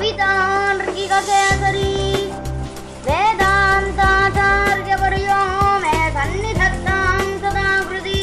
कवितार्किककेसरी वेदान्ताचार्यवर्यो मे सन्निधत्तां सदा कृति.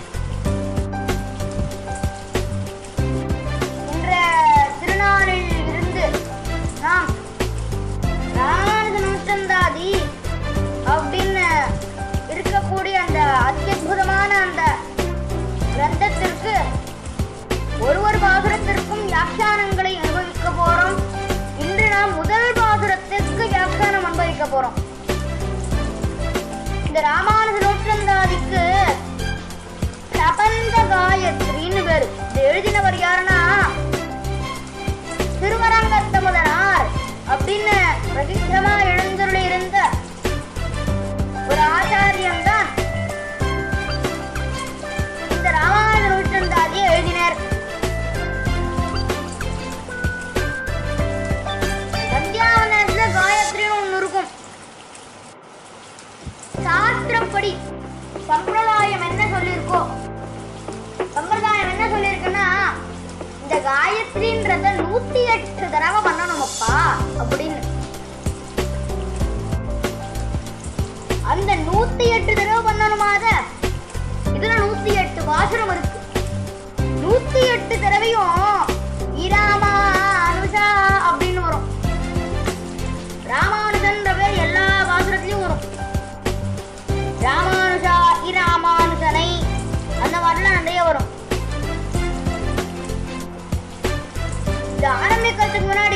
இன்றைய திருநாளில் இருந்து நாம் ராமானுஜ நூற்றந்தாதி அப்படின்னு இருக்கக்கூடிய அந்த அத்யுதமான அந்த கிரந்தத்திற்கு ஒரு பாசுரத்திற்கும் வியாக்கியானங்களை அனுபவிக்க போறோம். இன்று நாம் முதல் பாசுரத்திற்கு வியாக்கியானம் அனுபவிக்க போறோம். இந்த ராமானுஜ நூற்றந்தாதிக்கு பிரபந்த காயத்ரின்னு பேரு. இது எழுதினவர் யாருன்னா திருவரங்கத்தமுதனார் அப்படின்னு பிரசித்தமா எழுந்தருளி இருந்த ஒரு ஆச்சாரியன் தான் இந்த ராமானுஜ நூற்றந்தாதியை எழுதினார். சந்தியாவனத்துல காயத்ரின்னு ஒண்ணு இருக்கும். சாஸ்திரப்படி சம்பிரதாயம் என்ன சொல்லியிருக்கோ, சம்பிரதாயம் என்ன சொல்லியிருக்குன்னா இந்த காயத்ரின்றத 108 தடவை பண்ணணுமப்பா அப்படின்னு. அந்த 108 தடவை பண்ணணுமாத இதுல 108 பாசுரம் இருக்கு. 108 தடவையும் இராமானுஜா அப்படின்னு வரும். ராமானுஜன்ற பேர் எல்லா பாசுரத்திலையும் வரும். ராமானுஜா இராமானுஜனை அந்த மாதிரிலாம் நிறைய வரும். இது ஆரம்பிக்கிறதுக்கு முன்னாடி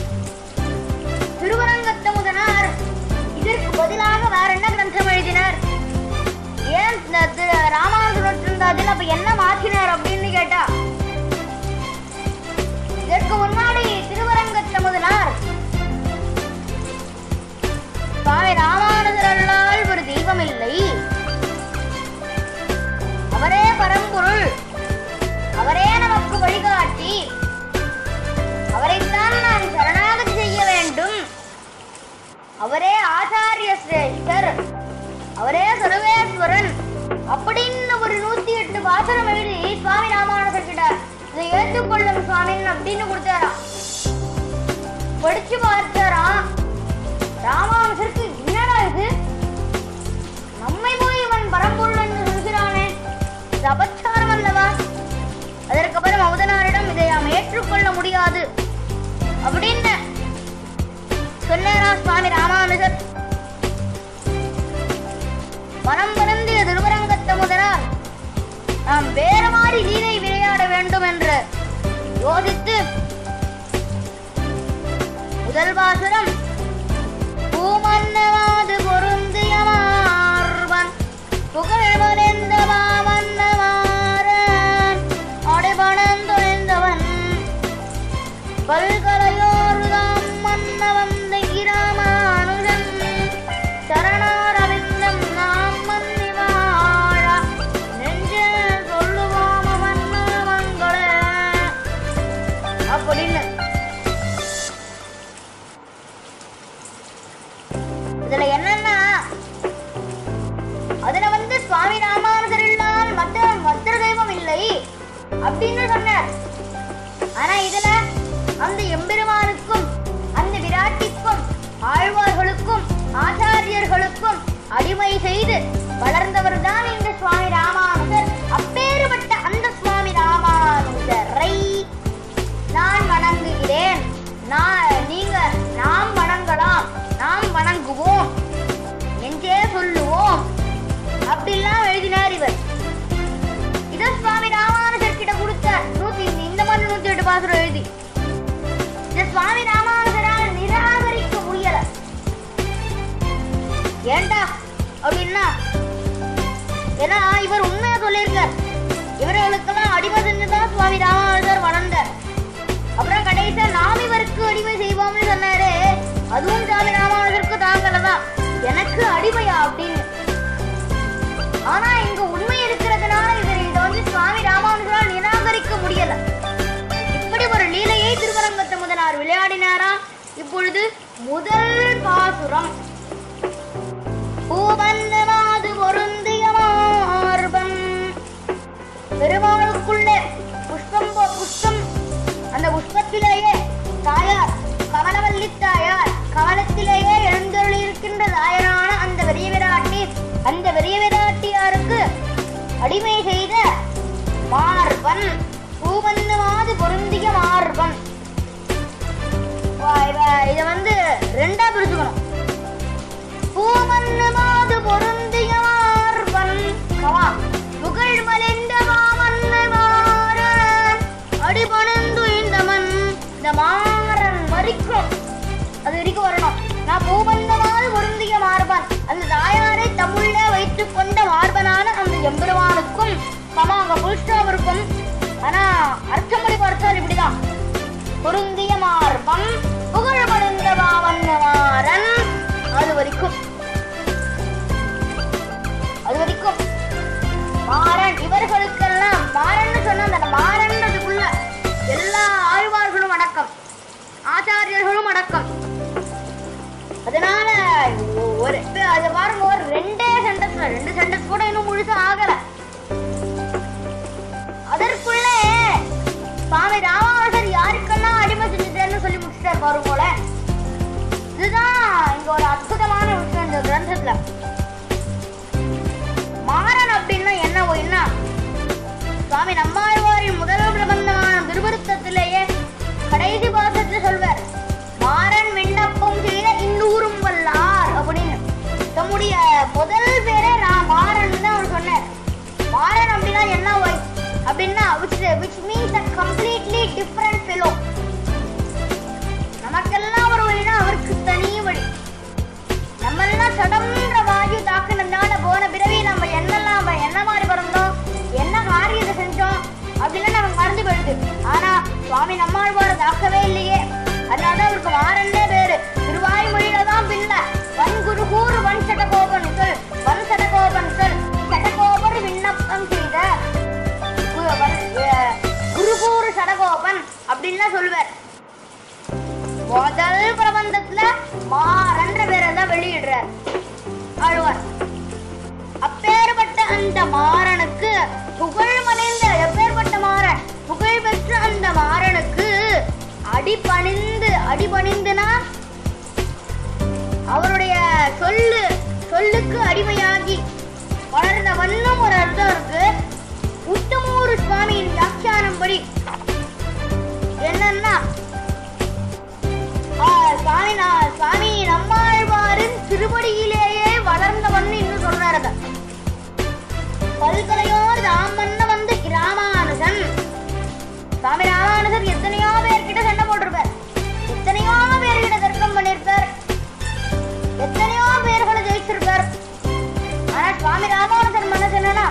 திருவரங்கத்தமுதனார் இதற்கு பதிலாக வேற என்ன கிரந்தம் எழுதினார், ஏன் ராமானுஜ நூற்றந்தாதியில் அப்ப என்ன மாற்றினார் அப்படின்னு கேட்டா, இதற்கு முன்னாடி திருவரங்கத்தமுதனார் சுவாமி ராமானுஜரல்லால் ஒரு தெய்வம் இல்லை, அவரே பரம்பொருள், அவரே நமக்கு வழிகாட்டி, அவரைத்தான் நாம் சரணாகதி செய்ய வேண்டும், அவரே ஆச்சாரிய சிரேஷ்டர், அவரே சர்வேஸ்வரன் அப்படின்னு ஒரு 108 பாசுரம் எழுதி சுவாமி ராமானுஜர் கிட்ட இதை ஏற்றுக்கொள்ளும் சுவாமின் அப்படின்னு கொடுத்தாராம். படிச்சு பார்த்தாராம். ராமானுஜருக்கு என்னடா இது, நம்மை போய் இவன் பரம்பொருள் என்று சொல்கிறானே, இது அபச்சாரம் அல்லவா? அதற்கப்புறம் அமுதனாரிடம் இதை நாம் ஏற்றுக்கொள்ள முடியாது அப்படின்னு சொன்னாரா சுவாமி ராமானுஜர். மனம் வருந்திய திருவரங்கத்தமுதனார் நாம் வேற மாதிரி லீலை விளையாட வேண்டும் என்று யோசித்து முதல் பாசுரம் பூமன்னவாது பொருந்திய மார்பன் புகழ்வரெந்த மாமன்னவாரன் அடைபணந்துரைந்தவன் பல்கலையோருதாம் மன்னவந்தை இராமானுஜன் சரணாரவிந்தம் நாம் மன்னி வாழ நெஞ்சே சொல்லுவோம் மன்னமங்கள அப்படின்னு. இதுல என்னன்னா, அதுல சுவாமி ராமானுஜர் இல்லாமல் மற்ற தெய்வம் இல்லை அப்படின்னு சொன்னார். ஆனா இதுல அந்த எம்பெருமானுக்கும் அந்த விராட்டிக்கும் ஆழ்வார்களுக்கும் ஆச்சாரியர்களுக்கும் அடிமை செய்து வளர்ந்தவர் தான் இந்த சுவாமி ராமானுஜர். அப்பேறுபட்ட அந்த சுவாமி ராமானுஜரை நான் வணங்குகிறேன், நாம் வணங்கலாம், நாம் வணங்குவோம், என்றே சொல்லுவோம் அப்படிலாம் எழுதினார் இவர். இத சுவாமி ராமானுஜர் கிட்ட கொடுத்தார். இந்த மாதிரி 108 பாசுரம் எழுதி இந்த சுவாமி ராமானுஜரால் நிராகரிக்க முடியல. ஏண்டா அப்படின்னா, ஏன்னா இவர் உண்மையா சொல்லியிருக்கார், இவர்களுக்கெல்லாம் அடிமை செஞ்சுதான் சுவாமி ராமானுஜர் வளர்ந்தார். அப்புறம் கடைசியா நாம் இவருக்கு அடிமை செய்வோம்னு சொன்னாரு. அதுவும் சுவாமி ராமானுஜருக்கு தாங்கலதான், எனக்கு அடிமையா அப்படின்னு. ஆனா இங்க உண்மை இருக்கிறதுனால இதை சுவாமி ராமானுஜரால் நிராகரிக்க முடியல. இப்படி ஒரு லீலையை திருவரங்கத்தமுதனார் விளையாடினாரா. இப்பொழுது முதல் பாசுரம் பூவந்தமாது பொருந்திய மார்பன். பெருமாளுக்குள்ளே புஷ்பம் அந்த புஷ்பத்திலேயே தாயார் அடிமை செய்த மார்பன், பூவந்தமாது பொருந்திய மார்பன். இத வந்து ரெண்டா பிரிச்சுக்கணும். பூமன்னமாது பொருந்திய மார்பன் கவா புகழ் மலிந்த மாமன்னன் மாறன் அடிபணிந்து இந்த மண். இந்த மாறன் வரைக்கும் அது வரைக்கும் வரணும். நான் பூமந்தமாது பொருந்திய மார்பன், அந்த தாயாரை தமிழ்ல வைத்துக் கொண்ட மார்பனான அந்த எம்பெருமானுக்கும் கமா அங்க புல் ஸ்டாப் இருக்கும். ஆனா அர்த்தமொழி பார்த்தால் இப்படிதான். பொருந்திய மார்பன் புகழ் மலிந்த மாமன்னன் மாறன், அது வரைக்கும் மாறன். இவர்களுக்கெல்லாம் மாறன்னு சொன்ன அந்த மாறன்றதுக்குள்ள எல்லா ஆழ்வார்களும் அடக்கம், ஆச்சாரியர்களும் அடக்கம். அதனால அது பாருங்க, ஒரு ரெண்டு சென்டென்ஸ் கூட இன்னும் முழுசா ஆகல. அதற்குள்ளே சுவாமி ராமானுஜர் யாருக்கெல்லாம் அடிமை செஞ்சுட்டேன்னு சொல்லி முடிச்சிட்டார் பாரு போல. இதுதான் இங்க ஒரு அற்புதமான விஷயம் இந்த கிரந்தத்துல. மாறன் அப்படின்னா என்ன? சுவாமி நம்மாழ்வாரின் முதல் பிரபந்தமான திருவருத்தத்திலேயே கடைசி பாசத்துல சொல்வார், மாறன் விண்ணப்பம் செய்த இன்னூரும் வல்லார் அப்படின்னு. தம்முடைய முதல் பேரே நான் மாறன் தான் அவர் சொன்னார். மாறன் அப்படின்னா என்ன அப்படின்னா which means a completely different fellow. நமக்கெல்லாம் ஒரு வழினா அவருக்கு தனி வழி. நம்ம எல்லாம் சடம்ன்ற வாயு தாக்குனதால போன பிறவி நம்ம என்ன மாதிரி பிறந்தோம், என்ன காரியத்தை செஞ்சோம் அப்படின்னு நமக்கு மறந்து போயிடுது. ஆனா சுவாமி நம்மாழ்வார தாக்கவே இல்லையே. அதனால அவருக்கு மாறன்னே பேரு. திருவாய்மொழியில தான் பின்ன வன் குருகூர் வன் சடகோபன் சொல், வன் சடகோபன் சொல், சடகோபர் விண்ணப்பம் செய்த குருகூர் சடகோபன் அப்படின்னு சொல்லுவார். முதல் பிரபந்தத்துல மாறன்ற பேரை தான் வெளியிடுறார் ஆழ்வார். அப்பேற்பட்ட அந்த மாறனுக்கு புகழ் மலிந்த, எப்பேற்பட்ட மாறன், புகழ் பெற்ற அந்த மாறனுக்கு அடிபணிந்துனா அவருடைய சொல்லுக்கு அடிமையாகி வளர்ந்த வண்ணம் ஒரு அர்த்தம் இருக்கு. உத்தமூர் சுவாமியின் வியாக்கியானம் படி என்னன்னா, சுவாமி நம்மாழ்வாரின் திருப்படியிலேயே வளர்ந்தவன் இன்னும் சொல்றாரு. பல்கலையோர் ராமன்ன வந்து ராமானுஜன். சுவாமி ராமானுஜர் எத்தனையோ பேர்கிட்ட சண்டை போட்டிருப்பார், எத்தனையோ பேர்கிட்ட தர்க்கம் பண்ணிருப்பார், எத்தனையோ பேர்களை ஜெயிச்சிருப்பார். ஆனா சுவாமி ராமானுஜர் மனசு என்னன்னா,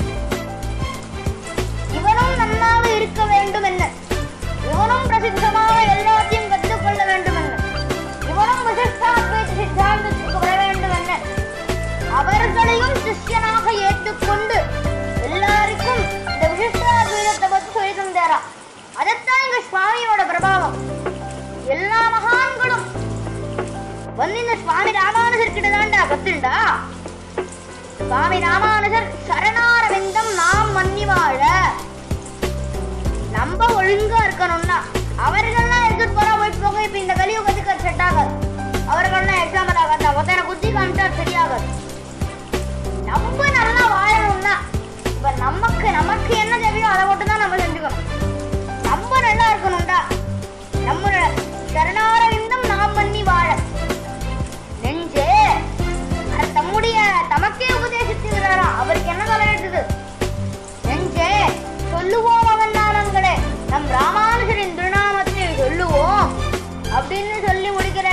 இவனும் நன்னாக இருக்க வேண்டும் என்ன, இவனும் பிரசித்தமாக எல்லாத்தையும் கற்றுக்கொள்ள வேண்டும் என்ன, இவனும் விசிஷ்டாத்வைத சித்தாந்தத்துக்கு வர வேண்டும் என்ன, அவர்களையும் சிஷ்யனாக ஏற்றுக்கொண்டு எல்லாருக்கும் இந்த விசிஷ்டாத்வைதத்தை பற்றி சொல்லி தந்தாரா. அதைத்தான் இங்க சுவாமியோட பிரபாவம். எல்லா மகான்களும் வந்து இந்த சுவாமி ராமானுஜர் கிட்ட தாண்டா கத்துண்டா. சுவாமி ராமானுஜர் சரணாரவிந்தம் நாம் மன்னி வாழ, நம்ம ஒழுங்கா இருக்கணும்னா அவர்கள்லாம் எடுத்துட்டு போறா போயிட்டு போக. இப்ப இந்த கலியுகத்துக்கு அது செட் ஆகாது. அவர்கள்லாம் எக்ஸாம்பிள் ஆகாது. ஒருத்தனை குத்தி காமிச்சா சரியாகாது. நம்ம நல்லா வாழணும்னா இப்ப நமக்கு என்ன தேவையோ அதை மட்டும் தான் நம்ம செஞ்சுக்கணும். நம்ம நல்லா இருக்கணும்டா, நம்ம சரணாரவிந்தம் நாம் பண்ணி வாழ நெஞ்சே தமக்கே உபதேசிச்சுக்கிறாராம். அவருக்கு என்ன கலை எடுத்தது? நெஞ்சே சொல்லுவோம் அவன் நாமங்களே, நம் ராமானுஜரின் திருநாமத்தை சொல்லுவோம் அப்படின்னு சொல்லி முடிக்கிற